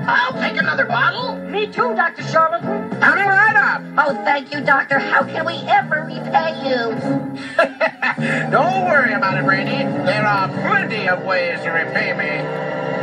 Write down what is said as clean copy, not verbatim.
I'll take another bottle. Me too, Dr. Charlatan. Count it right up. Oh, thank you, Doctor. How can we ever repay you? Don't worry about it, Brandy. There are plenty of ways to repay me.